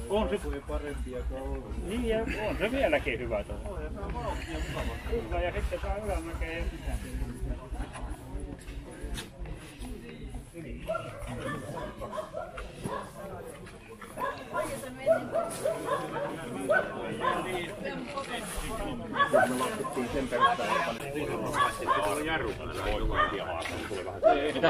On se kuin parempia kouluja. Niin ja on se vieläkin hyvä tuolla. On ja se on vauhtia mukava. Kyllä ja sitten saa ylämäkeä ja sisään. Me laskettiin sen perusteella, että on jarru, että se voi kaikkia haastaa. Tuli vähän se. Mitä?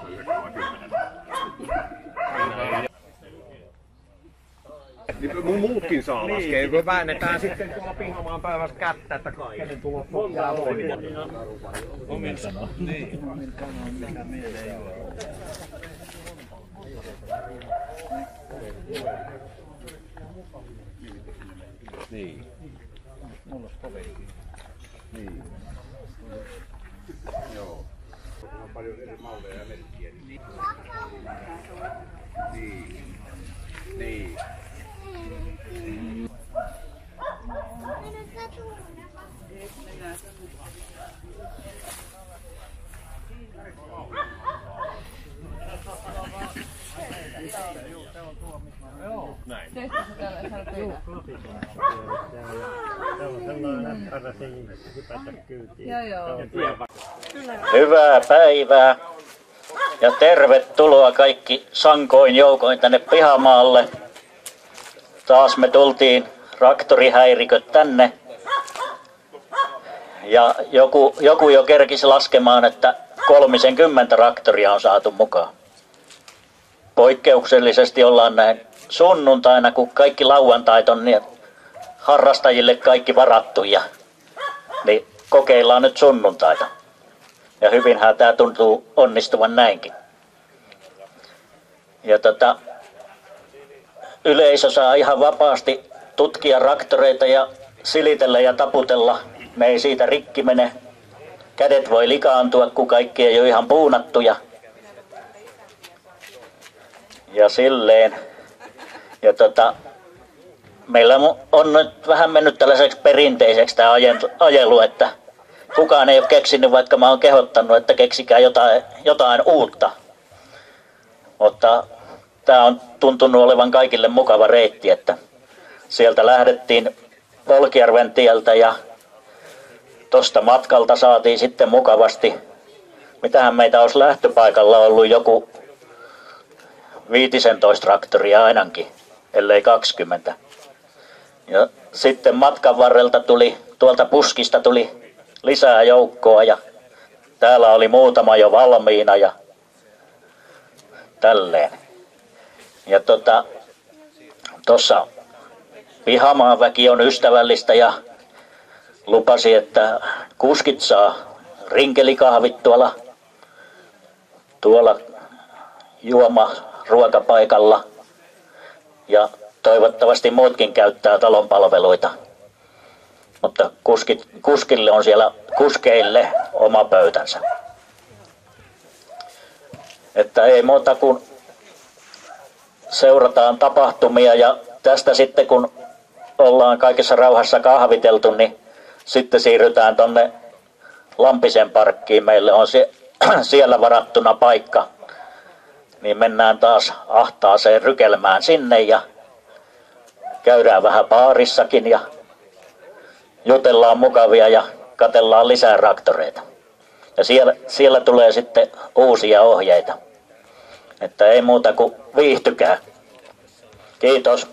Muutkin saa laskea. Me väännetään sitten tuolla Pihamaan päivässä kättä, että kenen tulos jää voimaan. Omin sanoo. Niin. Omin sanoo, mitä meillä ei ole. Niin. Mulla on toverikin. Niin. Joo. On paljon eri malleja ja merkkiä. Niin. Niin. Näin. Joo, klasikossa. Se on sellainen näppärä siinä, hypätä kyytiin. Joo. Hyvää päivää ja tervetuloa kaikki sankoin joukoin tänne Pihamaalle. Taas me tultiin traktorihäiriköt tänne. Ja joku jo kerkisi laskemaan, että 30 traktoria on saatu mukaan. Poikkeuksellisesti ollaan näin sunnuntaina, kun kaikki lauantait on niin harrastajille kaikki varattu. Niin kokeillaan nyt sunnuntaita. Ja hyvinhän tämä tuntuu onnistuvan näinkin. Ja yleisö saa ihan vapaasti tutkia traktoreita ja silitellä ja taputella. Me ei siitä rikki mene. Kädet voi likaantua, kun kaikki ei ole ihan puunattuja. Ja silleen. Ja meillä on nyt vähän mennyt tällaiseksi perinteiseksi tämä ajelu, että kukaan ei ole keksinyt, vaikka mä oon kehottanut, että keksikää jotain uutta. Mutta tämä on tuntunut olevan kaikille mukava reitti, että sieltä lähdettiin Volkjärven tieltä ja tuosta matkalta saatiin sitten mukavasti, mitähän meitä olisi lähtöpaikalla ollut joku 15 traktoria ainakin, ellei 20. Ja sitten matkan varrelta tuolta puskista tuli lisää joukkoa ja täällä oli muutama jo valmiina ja tälleen. Ja tuossa Pihamaan väki on ystävällistä ja lupasi, että kuskit saa rinkelikahvit tuolla ruokapaikalla ja toivottavasti muutkin käyttää talon palveluita. Mutta kuskeille on siellä oma pöytänsä. Että ei muuta kuin seurataan tapahtumia ja tästä sitten kun ollaan kaikessa rauhassa kahviteltu, niin sitten siirrytään tonne Lampisen parkkiin. Meille on siellä varattuna paikka. Niin mennään taas ahtaaseen rykelmään sinne ja käydään vähän baarissakin ja jutellaan mukavia ja katsellaan lisää traktoreita. Ja siellä tulee sitten uusia ohjeita. Että ei muuta kuin viihtykää. Kiitos.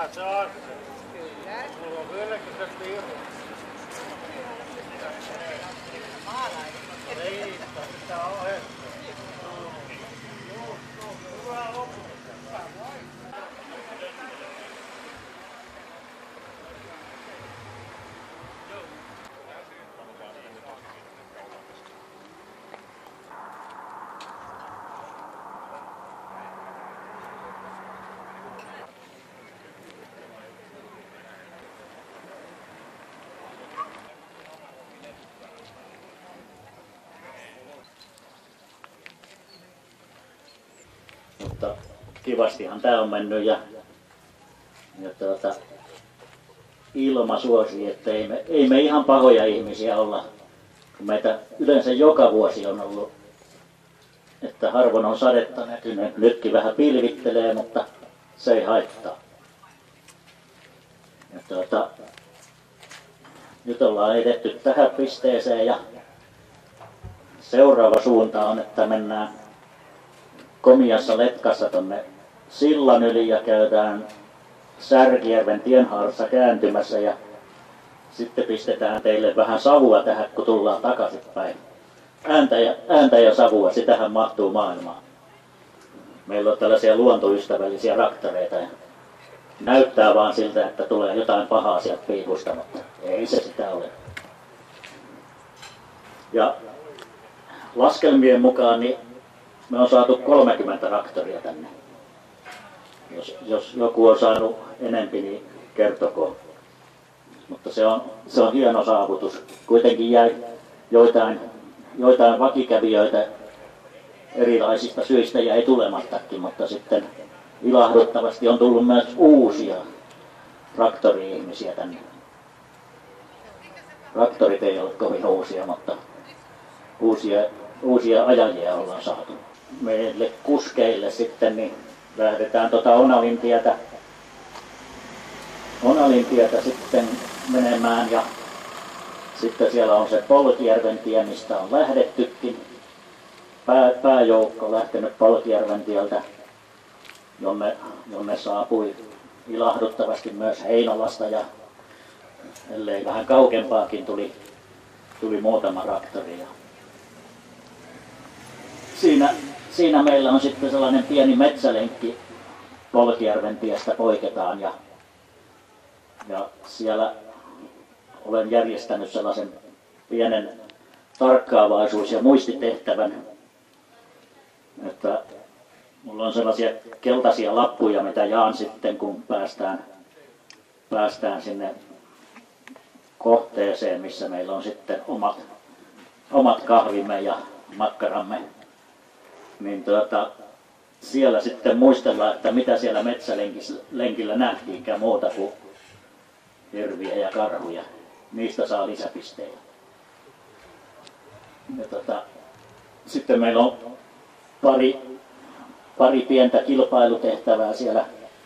Mutta kivastihan tämä on mennyt ja ilma suosii, että ei me ihan pahoja ihmisiä olla, kun meitä yleensä joka vuosi on ollut, että harvoin on sadetta näkynyt. Nytkin vähän pilvittelee, mutta se ei haittaa. Ja nyt ollaan edetty tähän pisteeseen ja seuraava suunta on, että mennään komiassa letkassa tonne sillan yli ja käydään Särkijärven tienhaarassa kääntymässä ja sitten pistetään teille vähän savua tähän, kun tullaan takaisinpäin. Ääntä ja savua, sitähän mahtuu maailmaan. Meillä on tällaisia luontoystävällisiä traktoreita ja näyttää vaan siltä, että tulee jotain pahaa sieltä piipusta, mutta ei se sitä ole. Ja laskelmien mukaan niin me on saatu 30 traktoria tänne. Jos joku on saanut enempi, niin kertokoon. Mutta se on hieno saavutus. Kuitenkin jäi joitain vakikävijöitä erilaisista syistä jäi tulemattakin, mutta sitten ilahduttavasti on tullut myös uusia traktori-ihmisiä tänne. Traktorit ei ole kovin uusia, mutta uusia ajajia ollaan saatu. Meille kuskeille sitten niin lähdetään Onalintietä sitten menemään ja sitten siellä on se Polkijärven tie, mistä on lähdettykin. Pääjoukko lähtenyt Polkijärven tieltä, jonne saapui ilahduttavasti myös Heinolasta ja ellei vähän kauempaakin tuli muutama traktori. Siinä meillä on sitten sellainen pieni metsälenkki, Polkijärven tiestä poiketaan ja siellä olen järjestänyt sellaisen pienen tarkkaavaisuus- ja muistitehtävän, että mulla on sellaisia keltaisia lappuja, mitä jaan sitten, kun päästään sinne kohteeseen, missä meillä on sitten omat kahvimme ja makkaramme. Niin siellä sitten muistellaan, että mitä siellä metsälenkillä nähtiinkään muuta kuin hirviä ja karhuja. Niistä saa lisäpisteitä. Ja sitten meillä on pari pientä kilpailutehtävää siellä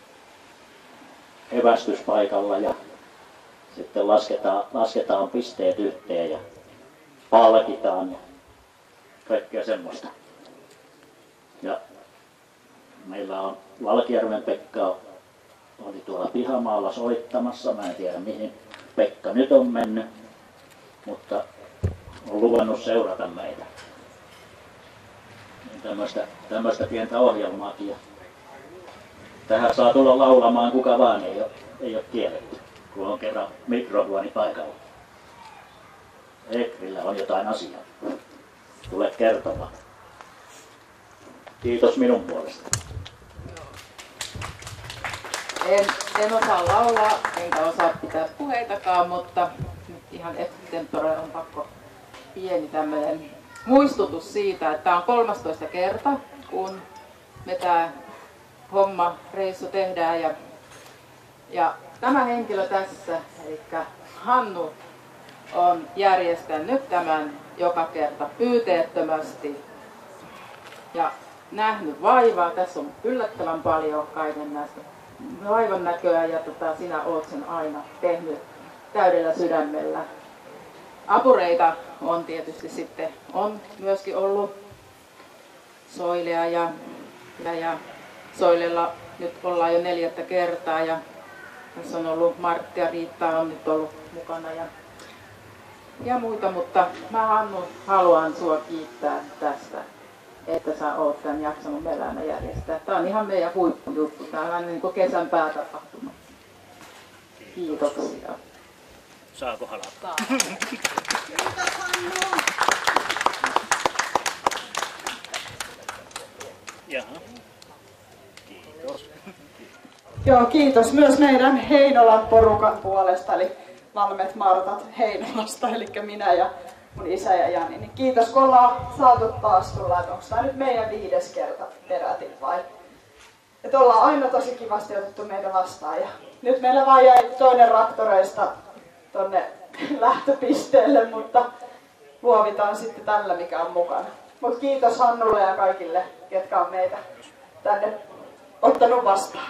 evästyspaikalla ja sitten lasketaan pisteet yhteen ja palkitaan ja kaikkea semmoista. Ja meillä on Valkjärven Pekka oli tuolla pihamaalla soittamassa. Mä en tiedä mihin Pekka nyt on mennyt, mutta on luvannut seurata meitä. Tämmöistä pientä ohjelmaakin. Ja tähän saa tulla laulamaan kuka vaan, ei ole kielletty, kun on kerran mikrofoni paikalla. Ekrillä on jotain asiaa. Tule kertomaan. Kiitos minun puolesta. En osaa laulaa, enkä osaa pitää puheitakaan, mutta nyt ihan extempore on pakko pieni tämmöinen muistutus siitä, että tämä on 13 kerta, kun me tämä reissu tehdään. Ja tämä henkilö tässä, eli Hannu, on järjestänyt tämän joka kerta pyyteettömästi ja nähnyt vaivaa. Tässä on yllättävän paljon kaiken näistä vaivan näköä ja sinä olet sen aina tehnyt täydellä sydämellä. Apureita on tietysti sitten, on myöskin ollut Soilea ja Soilella nyt ollaan jo 4. kertaa ja Tässä on ollut Martti ja Riitta on nyt ollut mukana ja muita, mutta mä Hannu haluan sua kiittää tästä, että sä oot tämän jaksanut meillä aina järjestää. Tää on ihan meidän huippujuttu, tää on niin kuin kesän päätapahtuma. Kiitoksia. Saako halata? Jaha. Kiitos. Joo, kiitos myös meidän Heinolan porukan puolesta, eli Valmet Martat Heinolasta, eli minä ja mun isä ja Jani. Niin kiitos, kun ollaan saatu taas tulla, että onko tämä nyt meidän 5. kerta peräti vai? Että ollaan aina tosi kivasti otettu meitä vastaan. Ja nyt meillä vaan jäi toinen raktoreista tonne lähtöpisteelle, mutta luovitaan sitten tällä, mikä on mukana. Mutta kiitos Hannulle ja kaikille, ketkä on meitä tänne ottanut vastaan.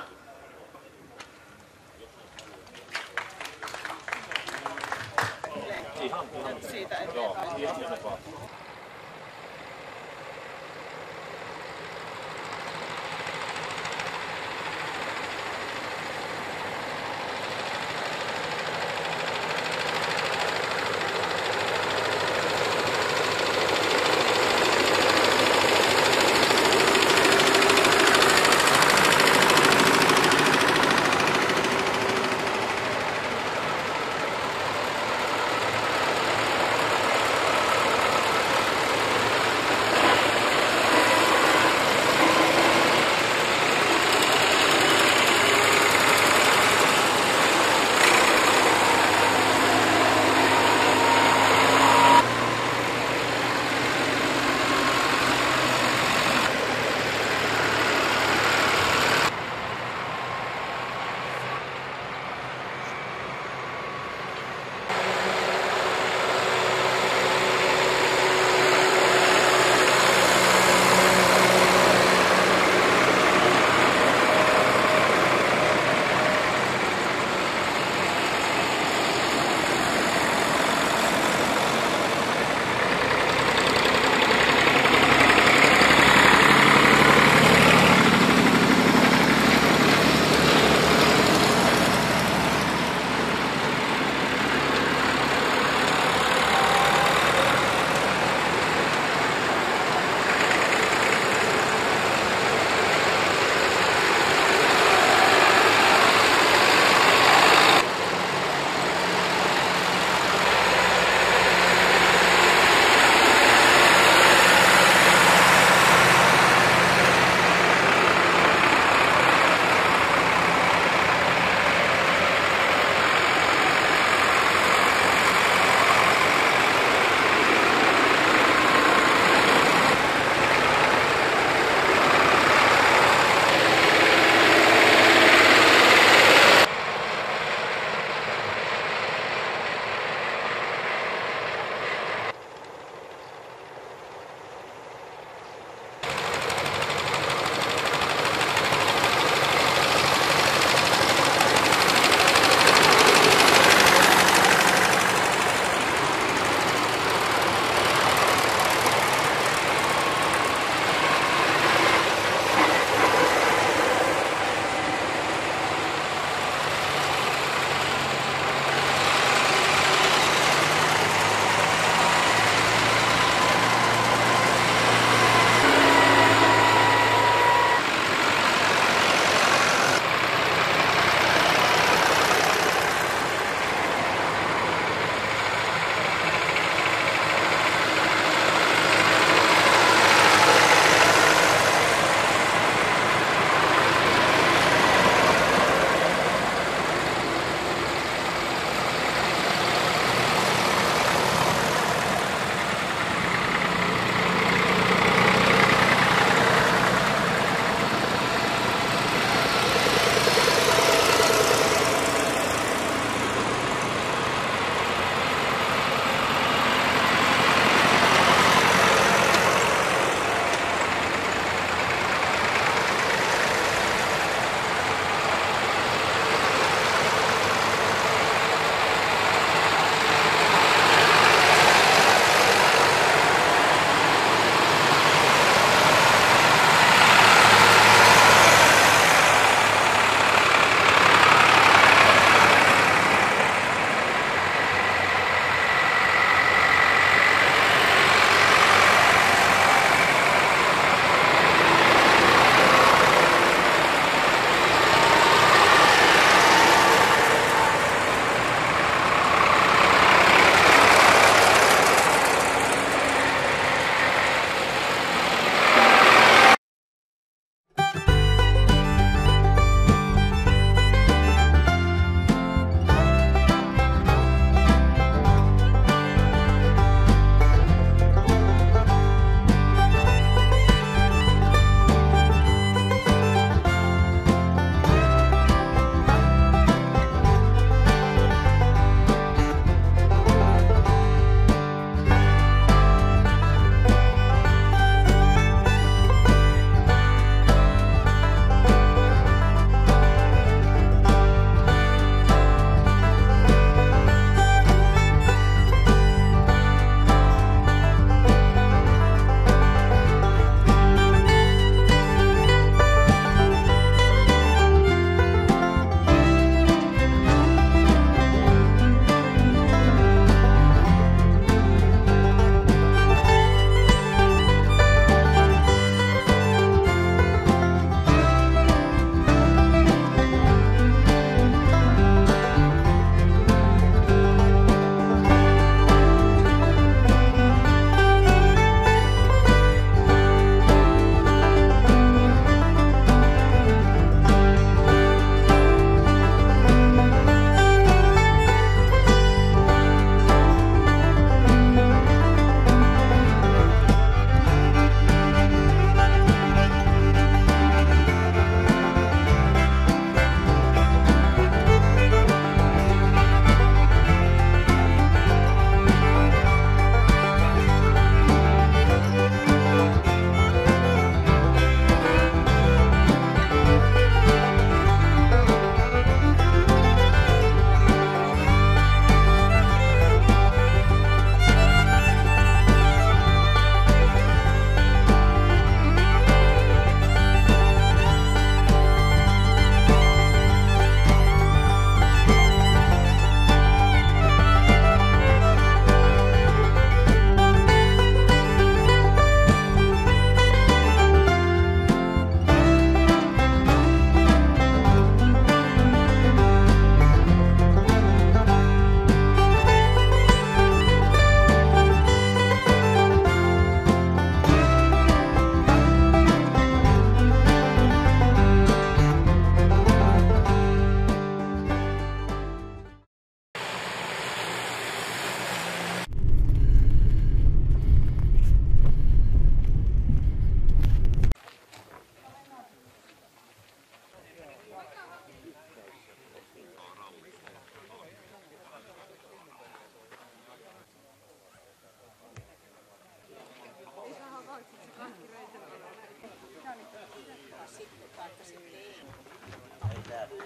Siitä eteenpäin.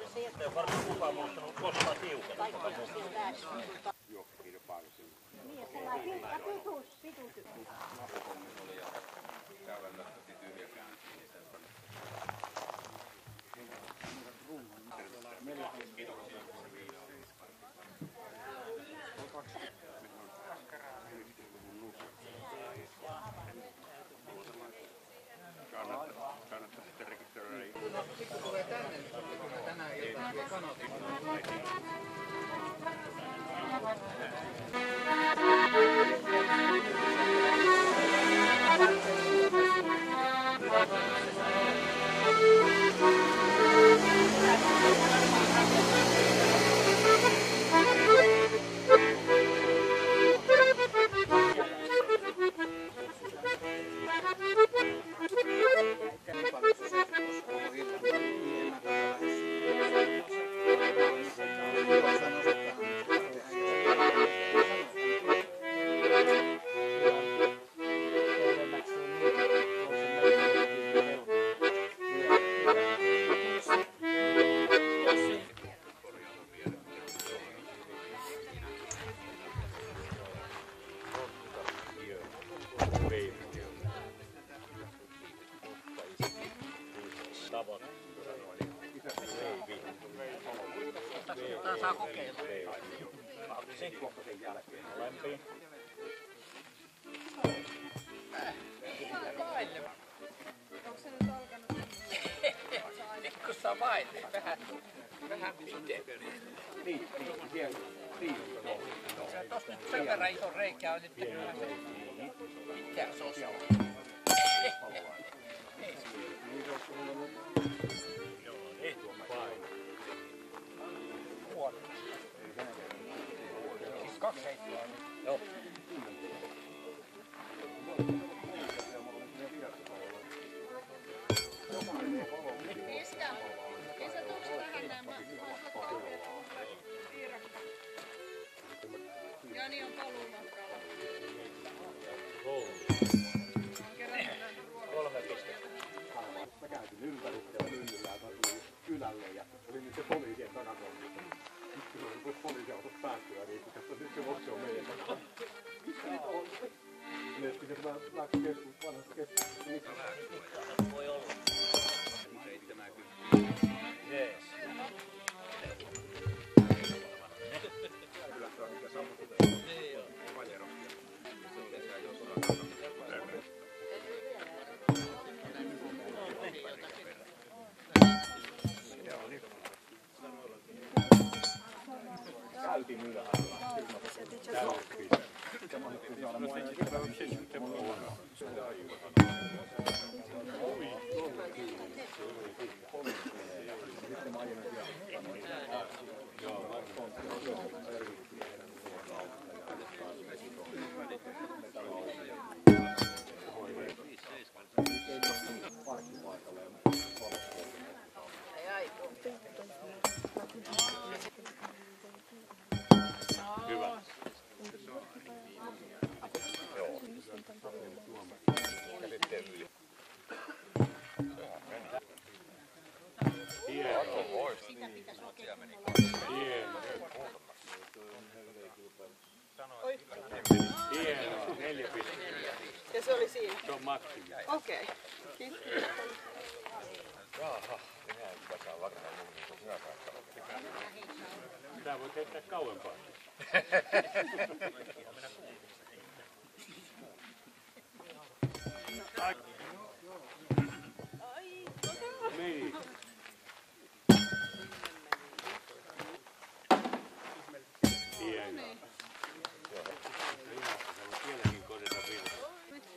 Kannattaa sitten rekisteröidä. Sitten tulee tänne, niin tänään iltaan kanotin. Saa kokeilla. Sen jälkeen molempiin. Ihan vaille. Onko se nyt alkanut? Pikkussa vaille. Vähän pitempi. Niin, siellä. Se on tossa nyt sen verran iso reikä on, että kyllä se pitkään sosia. Siis 2 heittoa. Joo. Isä, tuoks tähän nämä Jani on paluumatkalla. Mä käytin ympäri ja myllyllä ja tuli kylälle ja oli nyt se poliisien takakohdissa. Sitten kun oli poliisiautot päättyä, niin tässä nyt se vokse on meidän takana. Mistä niitä on? Ne pitäisi lääkekeskus, vanhasta keskusta. Voi olla. 70. Jees. Kylässä on niitä sammutetaan. Vajerokkia. Se on lisää jossain takana. Käytin ylhäällä. Hyvä. Hieno, 4 pistettä. Ja se oli siinä? Se on maksimi. Okei. Kiitos. Jaha, minä en saa varmaan muuta kuin sinä saat. Tää voit heittää kauempaa. Niin. Hieno. Sielläkin kodissa virtaa.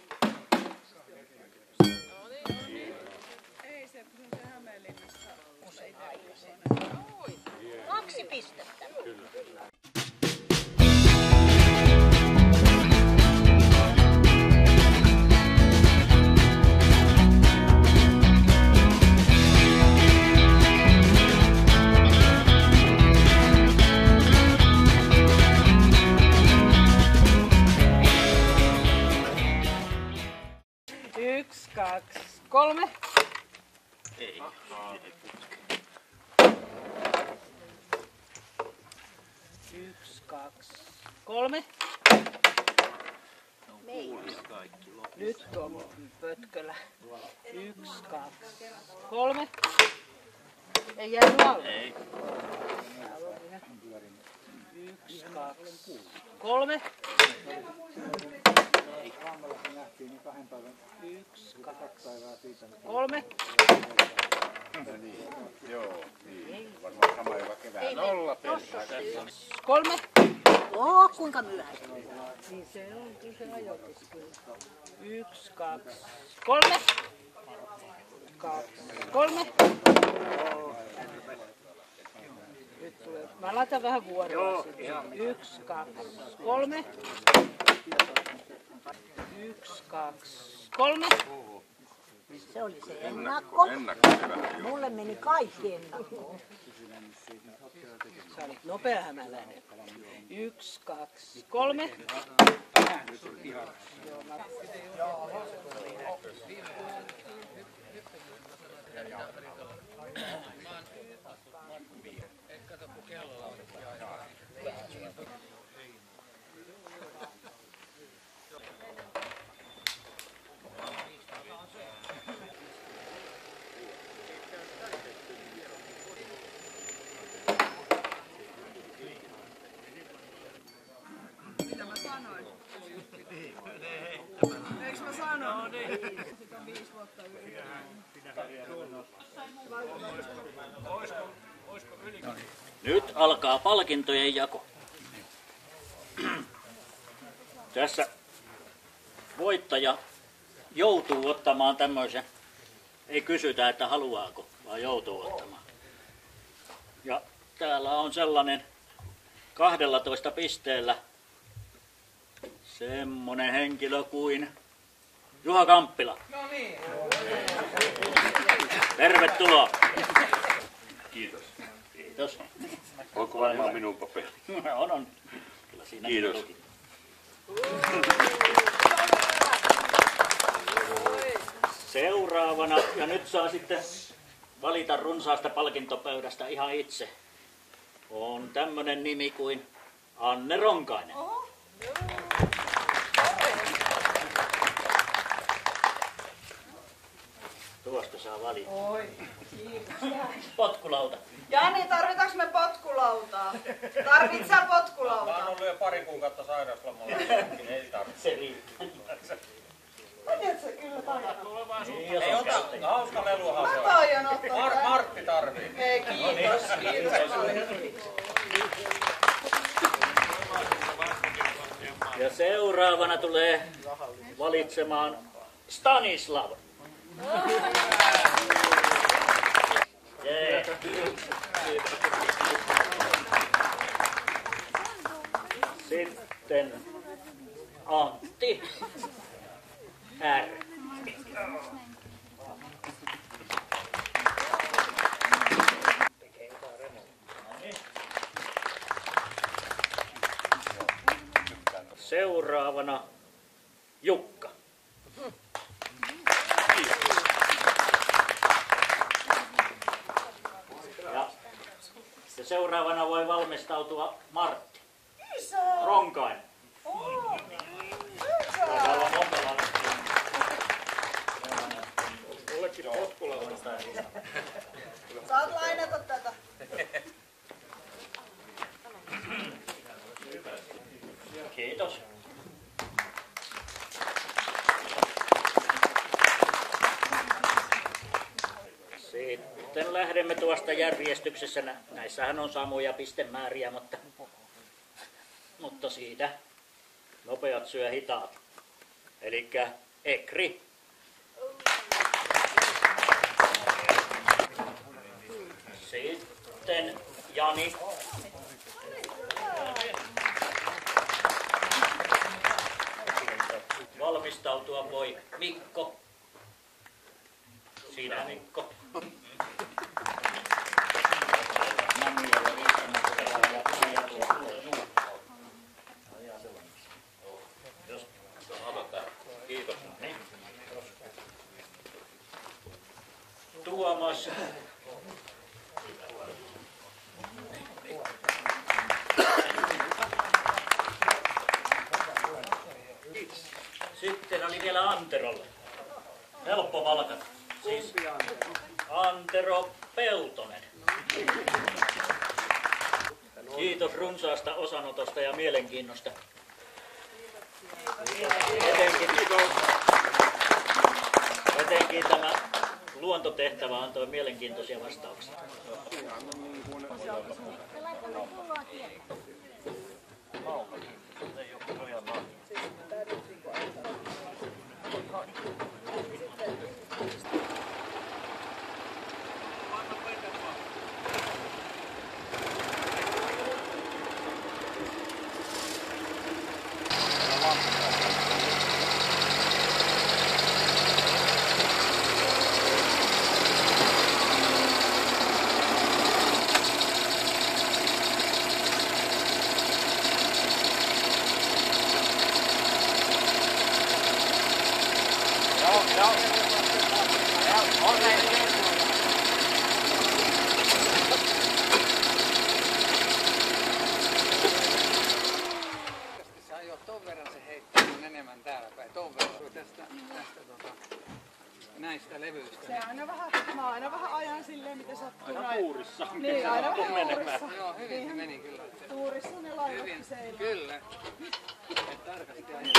Ei se Hämeenlinnassa usein aikaisemmin. 2 pistettä. Kyllä. Yksi, kaksi, kolme. Ei. 2, 3. Nyt tuo pötkölä. 1, 2, 3. Ei jäänyt alle. Ei. 1, 2, 3. 1, 2, 3. Joo, niin. Varmaan sama joka kevään. 0 pelkästään. 3. Oo, kuinka myöhäistä. Niin se on, kyllä se ajoitus kyllä. 1, 2, 3. 2, 3. Nyt tulee. Mä laitan vähän vuoroa sinne. 1, 2, 3. 1, 2, 3. Se oli se ennakko. Mulle meni kaikki ennakkoon. Sä olit nopea hämäläinen. 1, 2, 3. Mitä mä sanoin? Eiks mä sano? Sitä on 5 vuotta Nyt alkaa palkintojen jako. Tässä voittaja joutuu ottamaan tämmöisen, ei kysytä, että haluaako, vaan joutuu ottamaan. Ja täällä on sellainen 12 pisteellä semmonen henkilö kuin Juha Kamppila. No niin. Tervetuloa. Kiitos. Kiitos. Onko varmaan minun paperi? On. Kyllä siinä Kiitos. luki. Seuraavana, ja nyt saa sitten valita runsaasta palkintopöydästä ihan itse. On tämmönen nimi kuin Anne Ronkainen. Tuosta saa valita. Oi, kiitos. Potkulauta. Jani, tarvitaanko me potkulautaa? Tarvitsä potkulautaa? Mä oon ollut jo pari kuukautta sairauslomalla, ei tarvitse. Se riittää. Mä tiedät, sä kyllä taidot. Niin, jos Ei on ota, käyttäjä. hauska leluhan se Mä on. taidan ottaa. Martti tarvii. Hei, kiitos. Kiitos paljon. Ja seuraavana tulee valitsemaan Stanislav. Jee. Sitten Antti R. Seuraavana Jukka. Ja seuraavana voi valmistautua Martti Ronkainen. Täällä on monta Marttia. Mullekin potkulauta. Saat lainata tätä. Kiitos. Sitten lähdemme tuosta järjestyksessä. Näissähän on samoja pistemääriä, mutta siitä nopeat syö hitaat. Elikkä Ekri. Sitten Jani. Valmistautua voi Mikko. Sinä Mikko. Kiitos. Tuomas. Anterolle. Helppo valkata. Siis Antero Peltonen. Kiitos runsaasta osanotosta ja mielenkiinnosta. Etenkin tämä luontotehtävä antoi mielenkiintoisia vastauksia. Näistä levyistä. Mä aina vähän ajan silleen, miten sattuu. Aina tuurissa. Niin, aina vähän tuurissa. Joo, hyvin se meni kyllä. Tuurissa ne laivat seinään. Kyllä. Et tarkasti aina.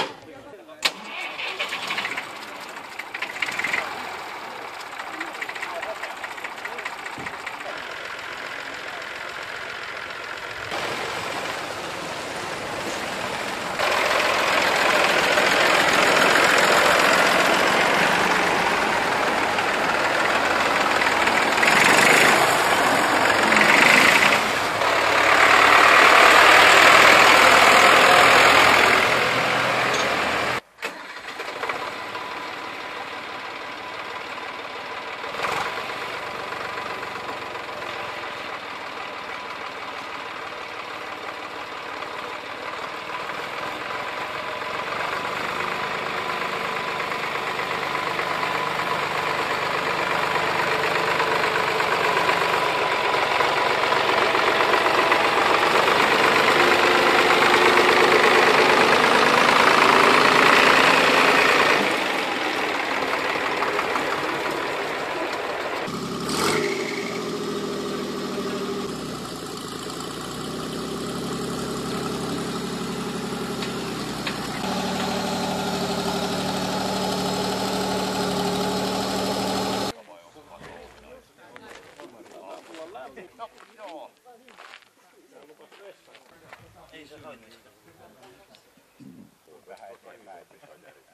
Ei se soitisi. Vähän eteenpäin.